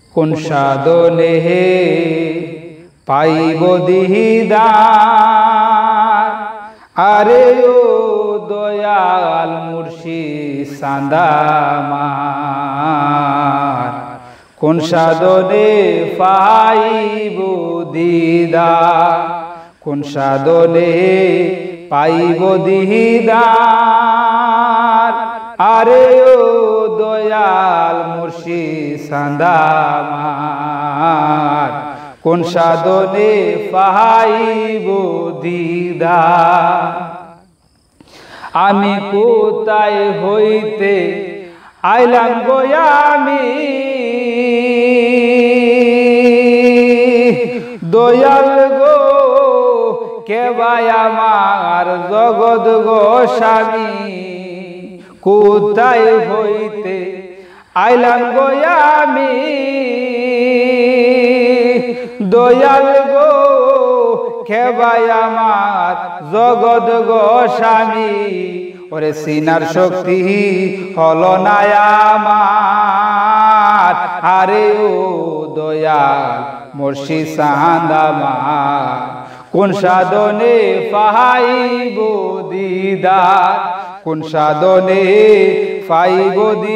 কোন সাধনে পাইব দিদার। আরে ও দয়াল মুর্শিদ সান্দামার, কোন সাধনে পাইব দিদার, কোন সাধনে পাইব দিদার। আরে ও দয়াল মুর্শিদ সান্দামার, কোন সাধনে পাইব দিদার। আমি কোথায় হইতে আইলাম গো আমি, দয়াল গো কে ভাই আমার জগৎ গো স্বামী। কোথায় হইতে আইলাম গো আমি, দয়াল গো কে ভাই আমার জগৎ গো স্বামী। ওরে সিনার শক্তি হলো না আমার। আরে ও দয়াল মুর্শিদ সান্দামার, কোন সাধনে পাইব দিদার, কোন সাধনে পাইব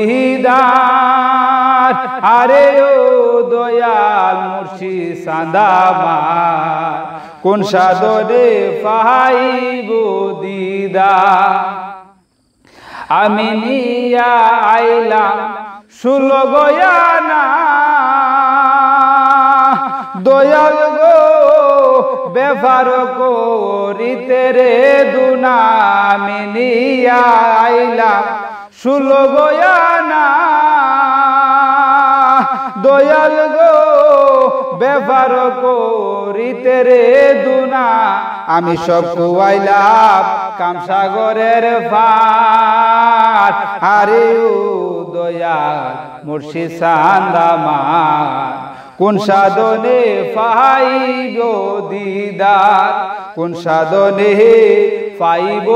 দিদার। আরে ও দয়াল মুর্শিদ সান্দামার, কোন সাধনে পাইব দিদার। আমি নিয়া আইলাম 16 গয়ানা, দয়াল গো ব্যাপার করিতে রে দুনা। আমি নিয়া আইলাম 16 গয়ানা, দয়াল গো ব্যাপার করিতে রে দুনা। আমি সব কুয়াইলাম কামসাগরের পার। আরে ও দয়াল মুর্শিদ সান্দামার, কোন সাধনে পাইব দিদার, কোন সাধনে পাইব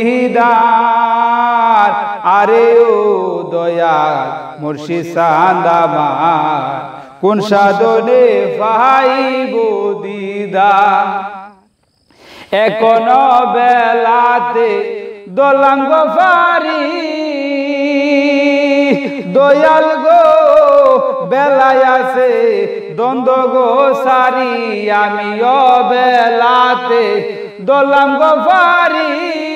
দিদার। আরে ও দয়াল মুর্শিদ সান্দামার, কোন সাধনে পাইব দিদার। এখনো বেলাতে দোলাঙ্গ ফারি, দয়াল গো বেলায় আছে দ্বন্দ্ব গো সারি। আমি বেলাতে দোলাঙ্গ ফারি,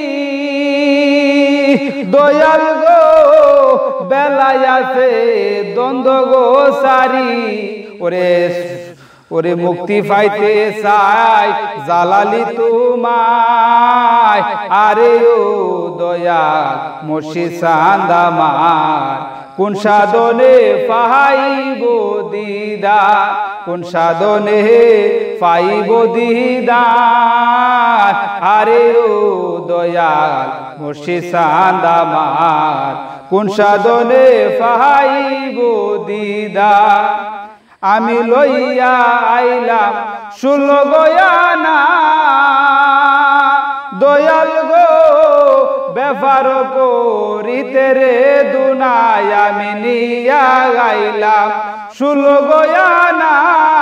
দয়াল গো বেলায় আছে দ্বন্দ্ব গো সারি। ওরে ওরে মুক্তি পাইতে চাই জালালি তোমায়। আরে ও দয়াল মুর্শিদ সান্দামার, কোন সাধনে পাইব দিদার, কোন সাধনে পাইব দিদার। আরে ও দয়াল মুর্শিদ সান্দামার, কোন সাধনে পাইব দিদার। আমি লইয়া আইলাম 16 গয়ানা, দয়াল গো ব্যাপার করিতে রে দুনায়। আমি নিয়া আইলাম 16 গয়ানা,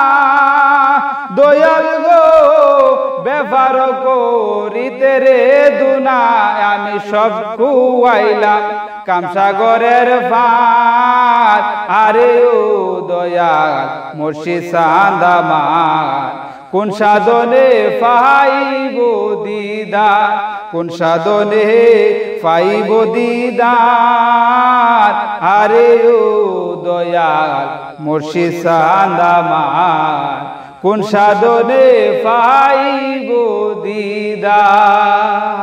দয়াল গো ব্যাপার করিতে রে দুনায়। আমি সব কুয়াইলাম কামসাগরের পার। আরে ও দয়াল মুর্শিদ সান্দামার, কোন সাধনে পাইব দিদার, কোন সাধনে পাইব দিদার। আরে ও দয়াল মুর্শিদ সান্দামার, কোন সাধনে পাইব দিদার।